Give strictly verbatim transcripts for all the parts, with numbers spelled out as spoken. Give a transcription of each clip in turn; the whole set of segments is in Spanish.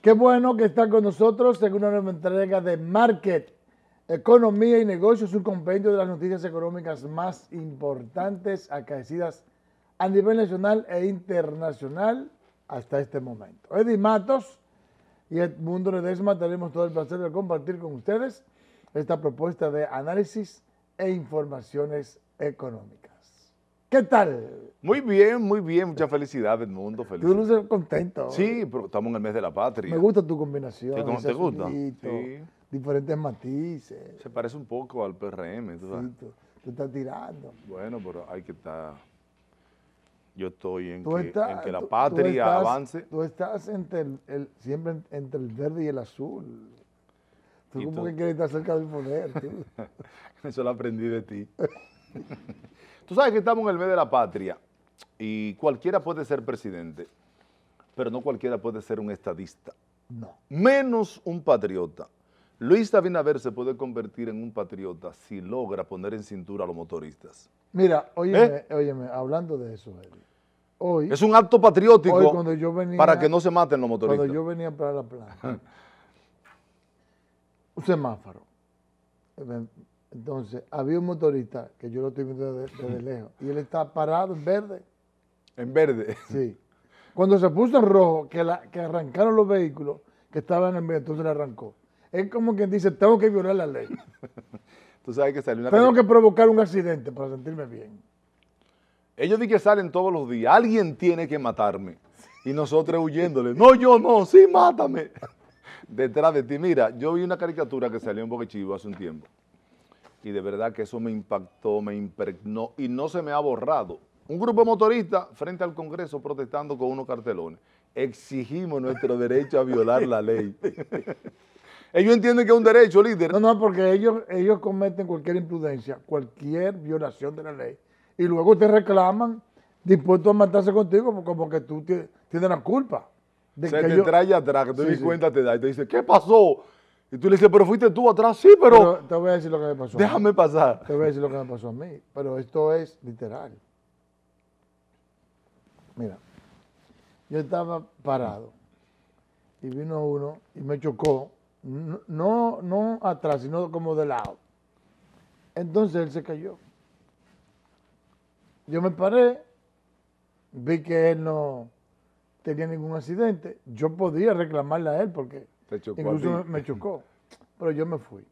Qué bueno que están con nosotros en una nueva entrega de Market, Economía y Negocios, un compendio de las noticias económicas más importantes acaecidas a nivel nacional e internacional hasta este momento. Eddie Matos y Edmundo Ledesma tenemos todo el placer de compartir con ustedes esta propuesta de análisis e informaciones económicas. ¿Qué tal? Muy bien, muy bien. Muchas felicidades, Edmundo. Tú luces contento. Sí, pero estamos en el mes de la patria. Me gusta tu combinación. ¿Sí, cómo te gusta? Azulito, sí. Diferentes matices. Se parece un poco al P R M. ¿Tú sabes? Sí, tú, tú estás tirando. Bueno, pero hay que estar... Yo estoy en, Tú que, estás, en que la tú- patria tú estás- avance. Tú estás entre el, el- siempre entre el verde y el azul. Tú ¿Y como tú? que quieres estar cerca del poder. tú. Eso lo aprendí de ti. Tú sabes que estamos en el mes de la patria y cualquiera puede ser presidente, pero no cualquiera puede ser un estadista, No. menos un patriota. Luis Abinader se puede convertir en un patriota si logra poner en cintura a los motoristas. Mira, óyeme, ¿Eh? óyeme, hablando de eso, Eddie. Hoy, Es un acto patriótico hoy cuando yo venía, para que no se maten los motoristas. cuando yo venía para la playa, un semáforo. Entonces, había un motorista que yo lo estoy viendo desde, desde lejos y él está parado en verde. En verde. Sí. Cuando se puso en rojo, que, la, que arrancaron los vehículos que estaban en verde, entonces le arrancó. Es como quien dice, tengo que violar la ley. Tú sabes que salió una Tengo calle- que provocar un accidente para sentirme bien. Ellos dicen que salen todos los días. Alguien tiene que matarme. Y nosotros huyéndole. No, yo no. Sí, mátame. Detrás de ti. Mira, yo vi una caricatura que salió en Boca Chivo hace un tiempo. Y de verdad que eso me impactó, me impregnó y no se me ha borrado. Un grupo de motoristas frente al Congreso protestando con unos cartelones. Exigimos nuestro derecho a violar la ley. Ellos entienden que es un derecho, líder. No, no, porque ellos, ellos cometen cualquier imprudencia, cualquier violación de la ley. Y luego te reclaman dispuestos a matarse contigo como que tú ti- tienes la culpa. De Se que te ellos- trae atrás, que tú Sí, ni sí. cuenta te da y te dice, ¿qué pasó? Y tú le dices, pero fuiste tú atrás. Sí, pero, Pero te voy a decir lo que me pasó. a mí. déjame pasar. Te voy a decir lo que me pasó a mí. Pero esto es literal. Mira, yo estaba parado y vino uno y me chocó, no, no, no atrás, sino como de lado. Entonces él se cayó. Yo me paré, vi que él no tenía ningún accidente. Yo podía reclamarle a él porque Te chocó a incluso ti. me chocó, pero yo me fui.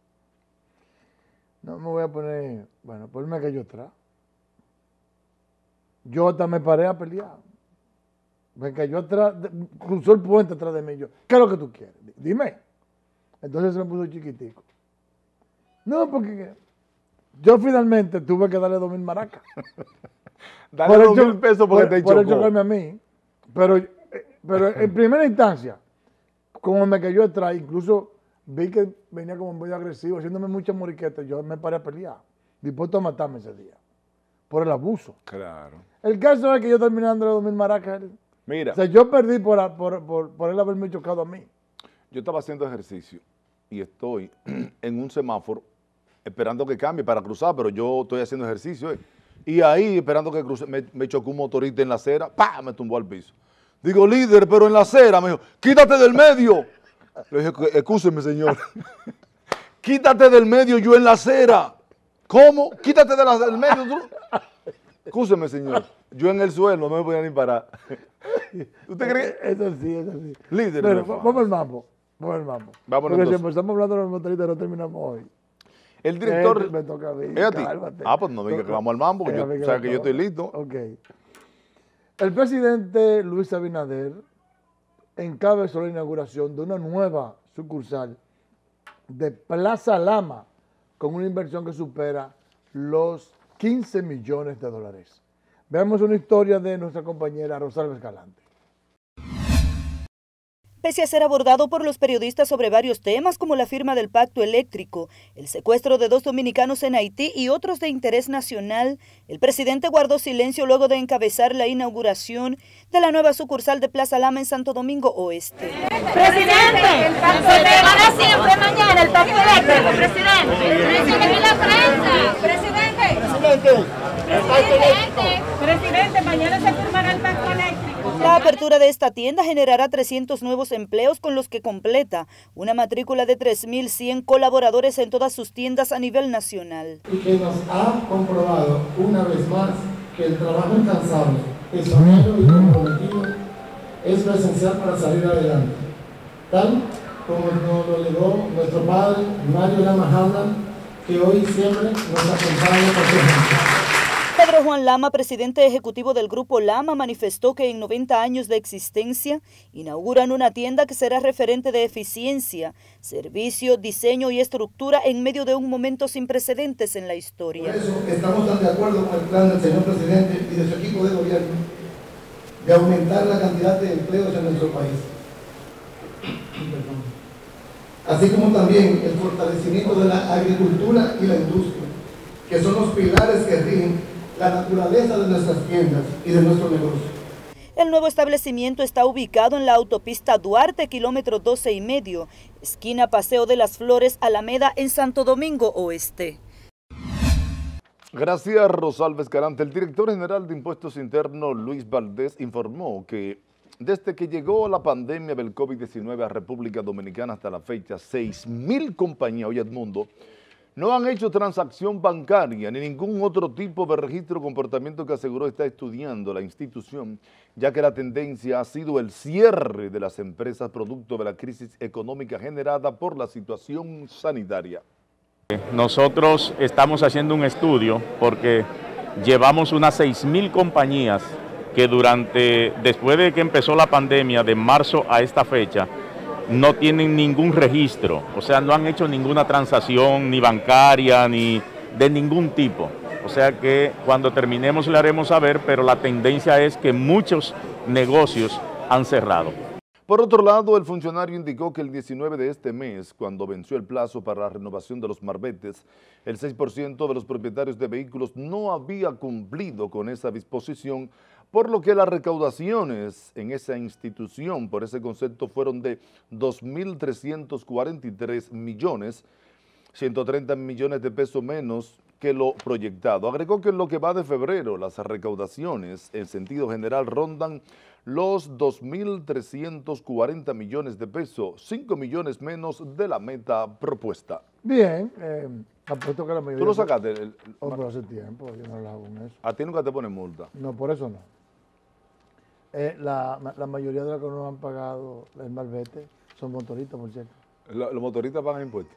No me voy a poner, bueno, pues él me cayó atrás. Yo hasta me paré a pelear. Me cayó atrás, de- cruzó el puente atrás de mí. Yo, ¿qué es lo que tú quieres? Dime. Entonces se me puso chiquitico. No, porque yo finalmente tuve que darle dos mil maracas. Dale Por dos el mil cho- pesos porque por- te por el chocó. chocarme a mí. Pero, eh, pero en primera instancia, como me cayó atrás, incluso vi que venía como muy agresivo, haciéndome muchas moriquetas. Yo me paré a pelear, dispuesto a matarme ese día, por el abuso. Claro. El caso es que yo terminé dándole dos mil maracas. Mira, O sea, yo perdí por, a- por, por, por él haberme chocado a mí. yo estaba haciendo ejercicio y estoy en un semáforo esperando que cambie para cruzar, pero yo estoy haciendo ejercicio. ¿eh? Y ahí, esperando que cruce, me, me chocó un motorista en la acera, ¡pah! Me tumbó al piso. Digo, líder, pero en la acera. Me dijo, quítate del medio. Le dije, excúseme, señor. Quítate del medio, yo en la acera. ¿Cómo? Quítate de la- del medio. tú. Excúseme, señor. Yo en el suelo, no me podía ni parar. ¿Usted cree? Eso sí, eso sí. Líder, Pero no es va- fácil. vamos al mambo. Vamos al mambo. Vámonos Porque si entonces. empezamos hablando de los motoristas, no terminamos hoy. El director... Este me toca a mí, ¿Es a ti? cálmate. Ah, pues no me digas que vamos al mambo, porque Eh, a yo, mí que sabes me que yo toca. estoy listo. Ok. El presidente Luis Abinader encabezó la inauguración de una nueva sucursal de Plaza Lama con una inversión que supera los quince millones de dólares. Veamos una historia de nuestra compañera Rosalba Escalante. Pese a ser abordado por los periodistas sobre varios temas como la firma del pacto eléctrico, el secuestro de dos dominicanos en Haití y otros de interés nacional, el presidente guardó silencio luego de encabezar la inauguración de la nueva sucursal de Plaza Lama en Santo Domingo Oeste. Presidente, se te para siempre mañana el pacto eléctrico, presidente. Presidente, la prensa. Presidente. Presidente. Presidente, mañana se firmará el pacto eléctrico. La apertura de esta tienda generará trescientos nuevos empleos, con los que completa una matrícula de tres mil cien colaboradores en todas sus tiendas a nivel nacional. Y que nos ha comprobado una vez más que el trabajo incansable, esforzado y comprometido es lo esencial para salir adelante. Tal como nos lo legó nuestro padre Mario Lama Hanna, que hoy siempre nos acompaña por su ejemplo. Pedro Juan Lama, presidente ejecutivo del Grupo Lama, manifestó que en noventa años de existencia inauguran una tienda que será referente de eficiencia, servicio, diseño y estructura en medio de un momento sin precedentes en la historia. Por eso estamos tan de acuerdo con el plan del señor presidente y de su equipo de gobierno de aumentar la cantidad de empleos en nuestro país. Así como también el fortalecimiento de la agricultura y la industria, que son los pilares que rigen la naturaleza de nuestras tiendas y de nuestro negocio. El nuevo establecimiento está ubicado en la autopista Duarte, kilómetro doce y medio, esquina Paseo de las Flores, Alameda, en Santo Domingo Oeste. Gracias, Rosalba Escalante. El director general de Impuestos Internos, Luis Valdés, informó que desde que llegó la pandemia del COVID diecinueve a República Dominicana hasta la fecha, seis mil compañías, oye Edmundo, no han hecho transacción bancaria ni ningún otro tipo de registro o comportamiento que aseguró está estudiando la institución, ya que la tendencia ha sido el cierre de las empresas producto de la crisis económica generada por la situación sanitaria. Nosotros estamos haciendo un estudio porque llevamos unas seis mil compañías que durante, después de que empezó la pandemia, de marzo a esta fecha, no tienen ningún registro, o sea, no han hecho ninguna transacción ni bancaria ni de ningún tipo. O sea que cuando terminemos le haremos saber, pero la tendencia es que muchos negocios han cerrado. Por otro lado, el funcionario indicó que el diecinueve de este mes, cuando venció el plazo para la renovación de los marbetes, el seis por ciento de los propietarios de vehículos no había cumplido con esa disposición, por lo que las recaudaciones en esa institución por ese concepto fueron de dos mil trescientos cuarenta y tres millones, ciento treinta millones de pesos menos que lo proyectado. Agregó que en lo que va de febrero, las recaudaciones en sentido general rondan los dos mil trescientos cuarenta millones de pesos, cinco millones menos de la meta propuesta. Bien, eh, apuesto que la mayoría... ¿Tú lo sacaste? El, el, oh, pero hace tiempo, yo no lo hago con eso. ¿A ti nunca te ponen multa? No, por eso no. Eh, la, la mayoría de los que no han pagado el malvete son motoristas, por cierto. La, los motoristas pagan impuestos.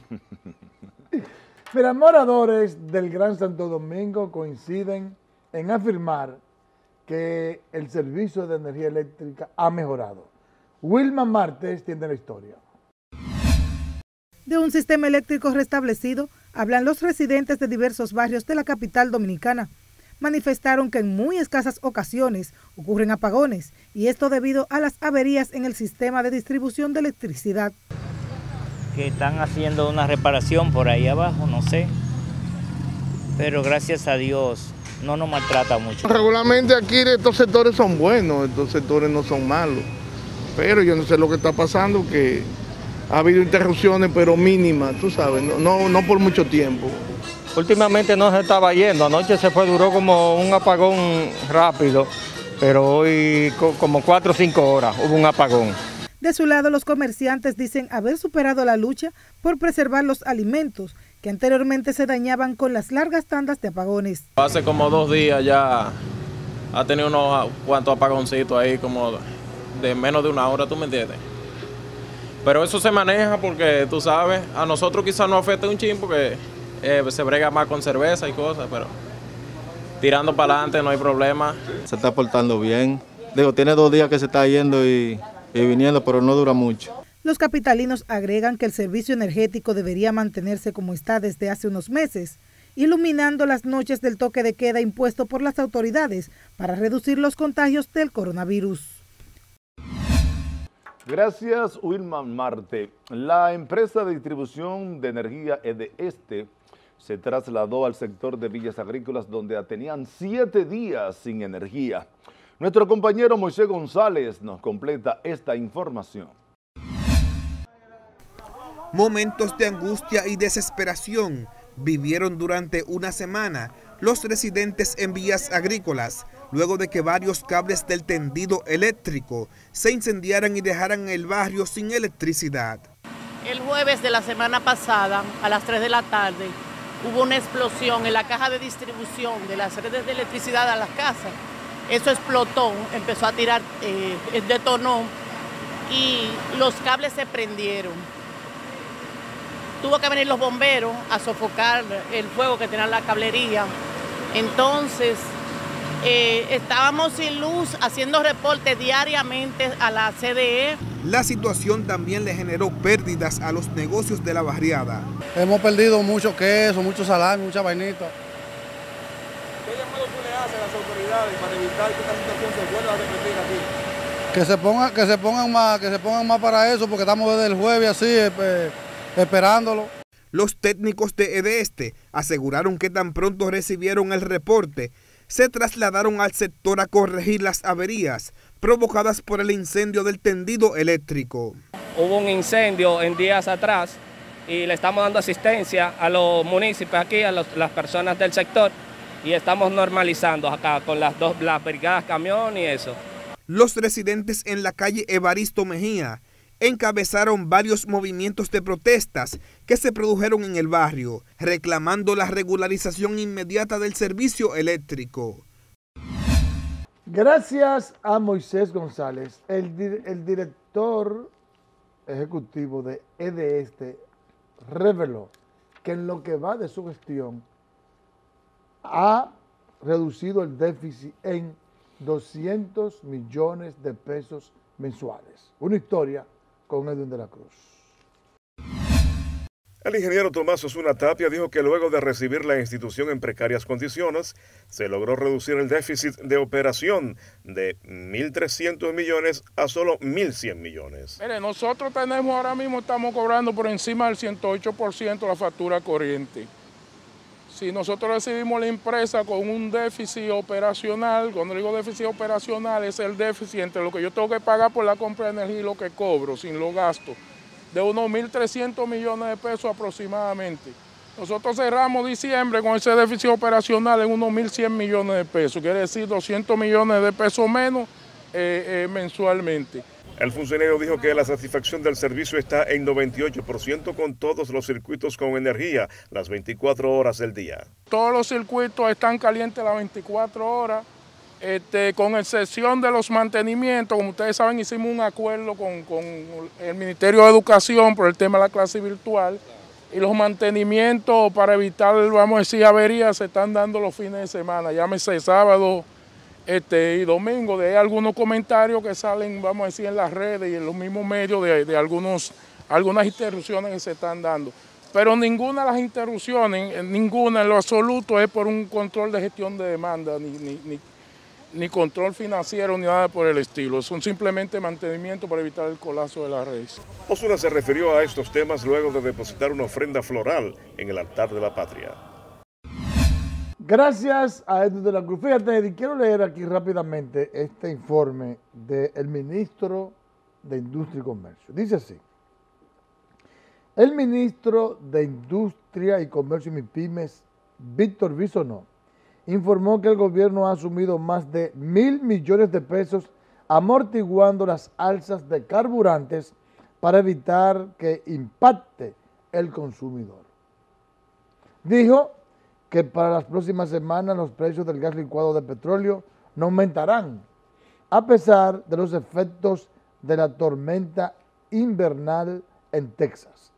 Mira, moradores del Gran Santo Domingo coinciden en afirmar que el servicio de energía eléctrica ha mejorado. Wilma Martes tiene la historia. De un sistema eléctrico restablecido hablan los residentes de diversos barrios de la capital dominicana. Manifestaron que en muy escasas ocasiones ocurren apagones, y esto debido a las averías en el sistema de distribución de electricidad. Que están haciendo una reparación por ahí abajo, no sé, pero gracias a Dios no nos maltrata mucho. Regularmente aquí estos sectores son buenos, estos sectores no son malos, pero yo no sé lo que está pasando, que ha habido interrupciones pero mínimas, tú sabes, no, no, no por mucho tiempo. Últimamente no se estaba yendo, anoche se fue, duró como un apagón rápido, pero hoy como cuatro o cinco horas hubo un apagón. De su lado, los comerciantes dicen haber superado la lucha por preservar los alimentos que anteriormente se dañaban con las largas tandas de apagones. Hace como dos días ya ha tenido unos cuantos apagoncitos ahí, como de menos de una hora, ¿tú me entiendes? Pero eso se maneja porque, tú sabes, a nosotros quizás nos afecte un chin porque eh, se brega más con cerveza y cosas, pero tirando para adelante no hay problema. Se está portando bien. Digo, tiene dos días que se está yendo y, y viniendo, pero no dura mucho. Los capitalinos agregan que el servicio energético debería mantenerse como está desde hace unos meses, iluminando las noches del toque de queda impuesto por las autoridades para reducir los contagios del coronavirus. Gracias, Wilma Marte. La empresa de distribución de energía EDESTE se trasladó al sector de Villas Agrícolas, donde tenían siete días sin energía. Nuestro compañero Moisés González nos completa esta información. Momentos de angustia y desesperación vivieron durante una semana los residentes en Villas Agrícolas luego de que varios cables del tendido eléctrico se incendiaran y dejaran el barrio sin electricidad. El jueves de la semana pasada, a las tres de la tarde, hubo una explosión en la caja de distribución de las redes de electricidad a las casas. Eso explotó, empezó a tirar, eh, detonó y los cables se prendieron. Tuvo que venir los bomberos a sofocar el fuego que tenía la cablería. Entonces, eh, estábamos sin luz haciendo reportes diariamente a la C D E. La situación también le generó pérdidas a los negocios de la barriada. Hemos perdido mucho queso, mucho salami, mucha vainita. ¿Qué llamado tú le haces a las autoridades para evitar que esta situación se vuelva a repetir aquí? Que se pongan, que se pongan más, que se pongan más para eso, porque estamos desde el jueves así, eh, esperándolo. Los técnicos de EDESTE aseguraron que tan pronto recibieron el reporte, se trasladaron al sector a corregir las averías provocadas por el incendio del tendido eléctrico. Hubo un incendio en días atrás y le estamos dando asistencia a los municipios aquí, a los, las personas del sector, y estamos normalizando acá con las dos las brigadas camión y eso. Los residentes en la calle Evaristo Mejía encabezaron varios movimientos de protestas que se produjeron en el barrio, reclamando la regularización inmediata del servicio eléctrico. Gracias a Moisés González, el, di el director ejecutivo de EDESTE reveló que en lo que va de su gestión ha reducido el déficit en doscientos millones de pesos mensuales. Una historia con Edwin de la Cruz. El ingeniero Tomás Osuna Tapia dijo que luego de recibir la institución en precarias condiciones, se logró reducir el déficit de operación de mil trescientos millones a solo mil cien millones. Mire, nosotros tenemos ahora mismo, estamos cobrando por encima del ciento ocho por ciento la factura corriente. Si nosotros recibimos la empresa con un déficit operacional, cuando digo déficit operacional es el déficit entre lo que yo tengo que pagar por la compra de energía y lo que cobro sin los gastos, de unos mil trescientos millones de pesos aproximadamente. Nosotros cerramos diciembre con ese déficit operacional en unos mil cien millones de pesos, quiere decir doscientos millones de pesos menos eh, eh, mensualmente. El funcionario dijo que la satisfacción del servicio está en noventa y ocho por ciento con todos los circuitos con energía las veinticuatro horas del día. Todos los circuitos están calientes las veinticuatro horas, este, con excepción de los mantenimientos. Como ustedes saben, hicimos un acuerdo con, con el Ministerio de Educación por el tema de la clase virtual y los mantenimientos para evitar, vamos a decir, averías se están dando los fines de semana, llámese sábado, Este, y domingo. De ahí algunos comentarios que salen, vamos a decir, en las redes y en los mismos medios de, de algunos, algunas interrupciones que se están dando. Pero ninguna de las interrupciones, ninguna en lo absoluto es por un control de gestión de demanda, ni, ni, ni, ni control financiero, ni nada por el estilo. Son simplemente mantenimiento para evitar el colapso de las redes. Osuna se refirió a estos temas luego de depositar una ofrenda floral en el altar de la patria. Gracias a Edwin de la Cruz. Fíjate, quiero leer aquí rápidamente este informe del ministro de Industria y Comercio. Dice así: el ministro de Industria y Comercio y MIPYMES, Víctor Bisonó, informó que el gobierno ha asumido más de mil millones de pesos amortiguando las alzas de carburantes para evitar que impacte el consumidor. Dijo que para las próximas semanas los precios del gas licuado de petróleo no aumentarán, a pesar de los efectos de la tormenta invernal en Texas.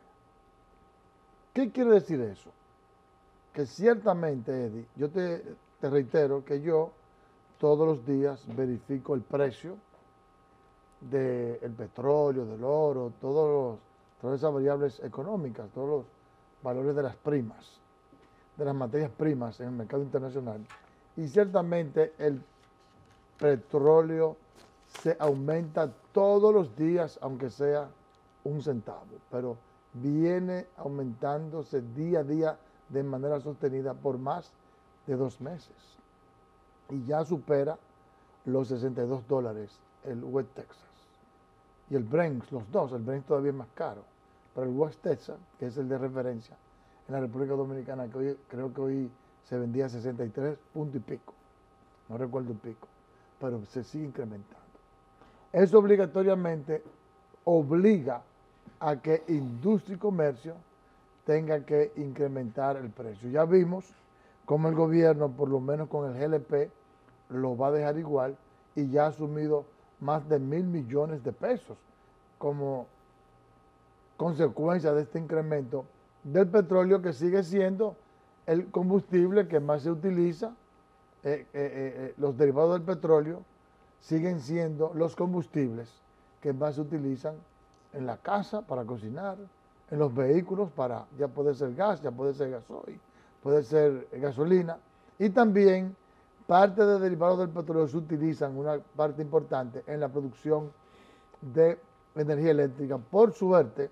¿Qué quiere decir eso? Que ciertamente, Eddie, yo te, te reitero que yo todos los días verifico el precio del petróleo, del oro, todos los, todas esas variables económicas, todos los valores de las primas, de las materias primas en el mercado internacional, y ciertamente el petróleo se aumenta todos los días, aunque sea un centavo, pero viene aumentándose día a día de manera sostenida por más de dos meses y ya supera los sesenta y dos dólares el West Texas y el Brent, los dos. El Brent todavía es más caro, pero el West Texas, que es el de referencia en la República Dominicana, que hoy, creo que hoy se vendía a sesenta y tres punto y pico. no recuerdo el pico, pero se sigue incrementando. Eso obligatoriamente obliga a que industria y comercio tenga que incrementar el precio. Ya vimos cómo el gobierno, por lo menos con el G L P, lo va a dejar igual y ya ha asumido más de mil millones de pesos como consecuencia de este incremento del petróleo, que sigue siendo el combustible que más se utiliza. Eh, eh, eh, los derivados del petróleo siguen siendo los combustibles que más se utilizan en la casa para cocinar, en los vehículos para, ya puede ser gas, ya puede ser gasoil, puede ser gasolina, y también parte de derivados del petróleo se utilizan, una parte importante, en la producción de energía eléctrica. Por suerte,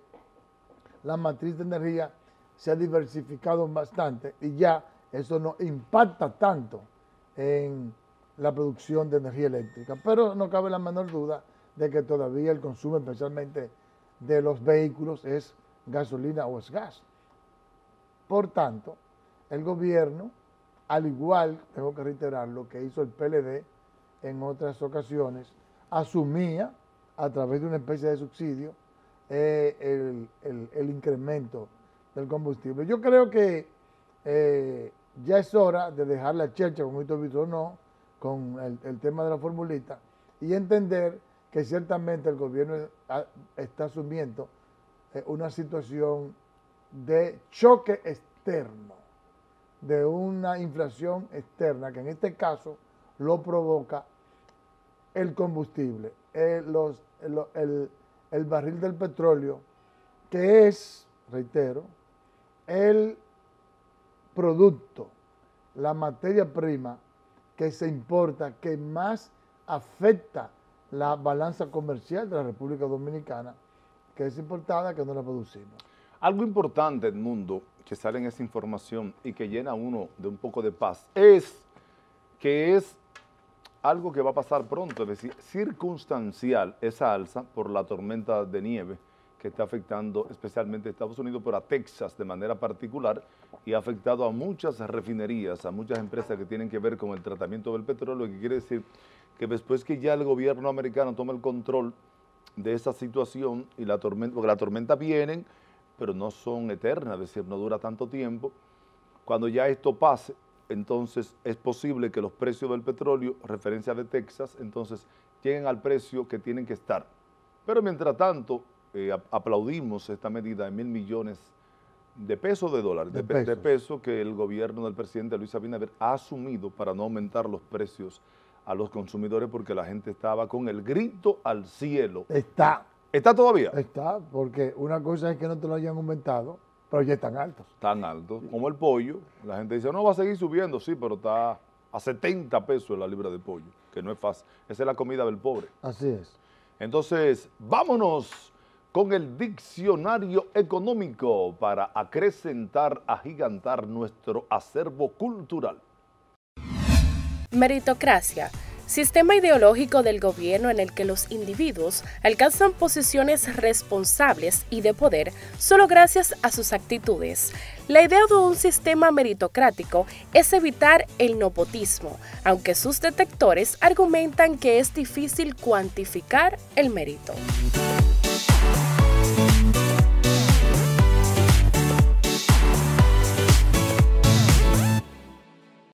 la matriz de energía se ha diversificado bastante y ya eso no impacta tanto en la producción de energía eléctrica, pero no cabe la menor duda de que todavía el consumo, especialmente de los vehículos, es gasolina o es gas. Por tanto, el gobierno, al igual, tengo que reiterar, lo que hizo el P L D en otras ocasiones, asumía a través de una especie de subsidio eh, el, el, el incremento del combustible. Yo creo que eh, ya es hora de dejar la chercha, con esto visto o no, con el, el tema de la formulita, y entender que ciertamente el gobierno está asumiendo eh, una situación de choque externo, de una inflación externa, que en este caso lo provoca el combustible, el, los, el, el, el barril del petróleo, que es, reitero, el producto, la materia prima que se importa, que más afecta la balanza comercial de la República Dominicana, que es importada, que no la producimos. Algo importante, Edmundo, que sale en esa información y que llena a uno de un poco de paz, es que es algo que va a pasar pronto, es decir, circunstancial esa alza por la tormenta de nieve que está afectando especialmente a Estados Unidos, pero a Texas de manera particular, y ha afectado a muchas refinerías, a muchas empresas que tienen que ver con el tratamiento del petróleo, que quiere decir que después que ya el gobierno americano toma el control de esa situación y la tormenta, porque las tormentas vienen, pero no son eternas, es decir, no dura tanto tiempo. Cuando ya esto pase, entonces es posible que los precios del petróleo, referencia de Texas, entonces lleguen al precio que tienen que estar. Pero mientras tanto, eh, aplaudimos esta medida de mil millones de pesos, de dólares, de, de, pesos. de pesos que el gobierno del presidente Luis Abinader ha asumido para no aumentar los precios a los consumidores, porque la gente estaba con el grito al cielo. Está. ¿Está todavía? Está, porque una cosa es que no te lo hayan aumentado, pero ya están altos. Están altos, como el pollo. La gente dice, no, va a seguir subiendo, sí, pero está a setenta pesos la libra de pollo, que no es fácil. Esa es la comida del pobre. Así es. Entonces, vámonos con el diccionario económico para acrecentar, agigantar nuestro acervo cultural. Meritocracia. Sistema ideológico del gobierno en el que los individuos alcanzan posiciones responsables y de poder solo gracias a sus actitudes. La idea de un sistema meritocrático es evitar el nepotismo, aunque sus detractores argumentan que es difícil cuantificar el mérito.